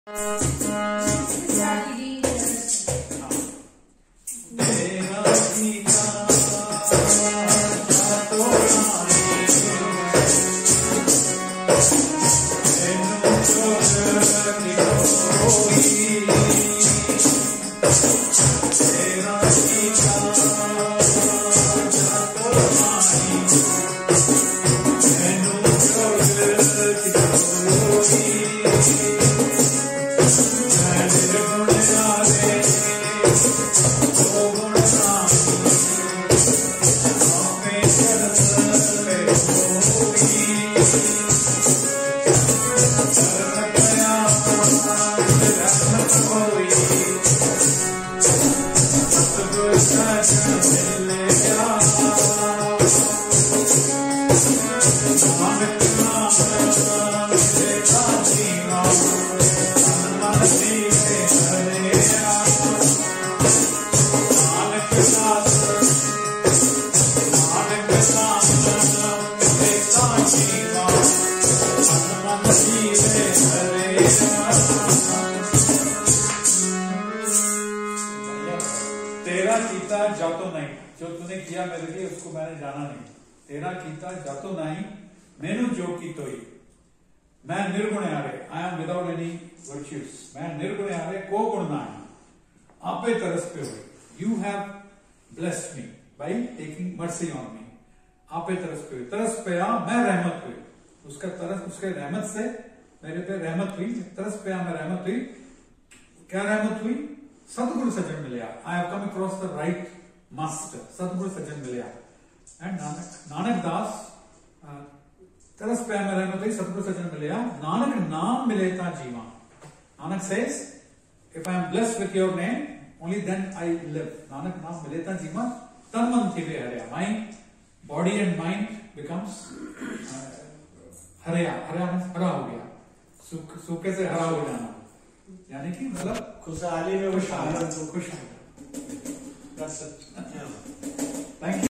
तेरा कीता जातो नहीं, जो तूने किया मेरे लिए उसको मैंने जाना नहीं। तेरा कीता जातो नहीं मैनू जो की तोई, मैं निर्गुण आरे, I am without any virtues, मैं निर्गुण आरे को गुण ना है, आपे तरस पे हुए, you have blessed me by taking mercy on me, आपे तरस पे हुए, तरस पे आ मैं रहमत हुई, उसका तरस उसके रहमत से मेरे पे रहमत हुई, तरस पे आ मैं रहमत हुई, क्या रहमत हुई? सतगुरु सज्जन मिलिया, I have come across the right master, सतगुरु सज्जन मिलिया। एंड नानक दास तरस पे मैं रहमत हुई, सतगुरु सज्जन मिलिया, नानक नाम मिले ता जीवा। Nanak says if I am blessed with your name only then I live. Nanak नाम मिले ता जीवा, तन मन थी वे हरिया, my body and mind becomes हरिया, हरिया मीन्स हरा हो गया, सूखे से हरा हो जाना, यानी कि मतलब खुशहाली में खुश, खुश। That's it. Thank you.